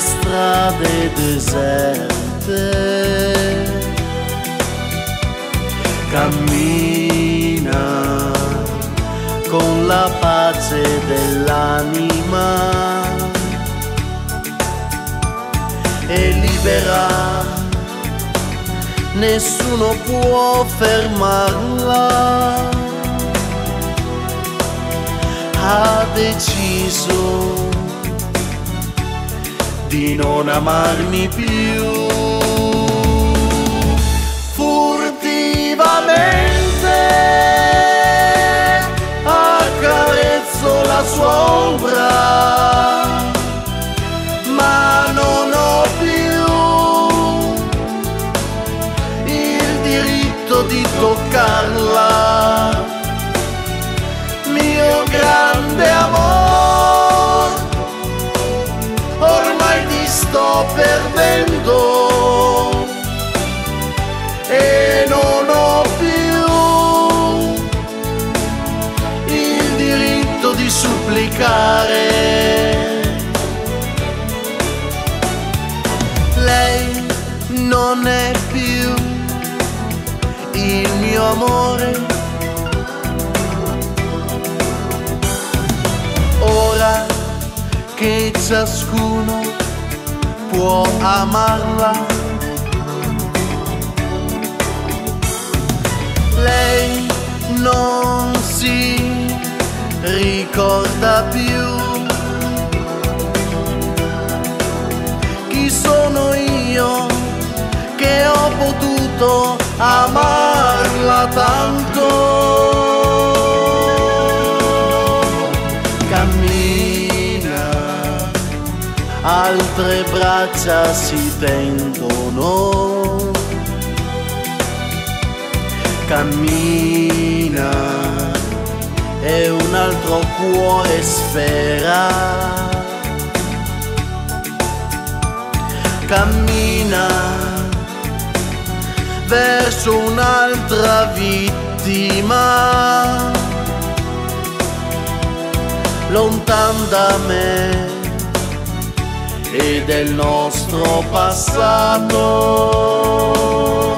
strade deserte, cammina con la pace dell'anima e libera, nessuno può fermarla. Ha deciso di non amarmi più. Furtivamente accarezzo la sua ombra, ma non ho più il diritto di toccarla. Mio grande amor, ormai ti sto perdendo e non ho più il diritto di supplicare. Lei non è più il mio amore. Ora che ciascuno può amarla, lei non si ricorda più chi sono io che ho potuto amarla tanto. Cammina, altre braccia si tendono. Cammina e un altro cuore sfera. Cammina verso un'altra vittima, lontan da me e del nostro passato.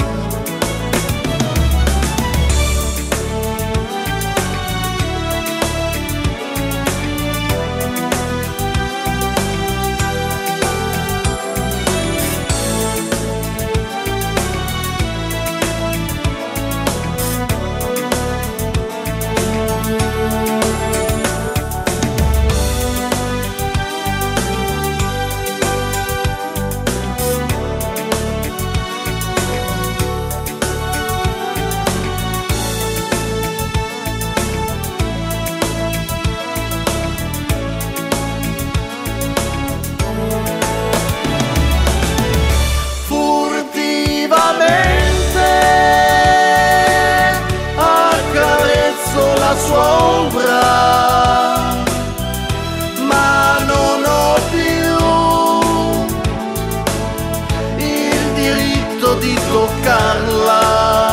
Sua ombra, ma non ho più il diritto di toccarla.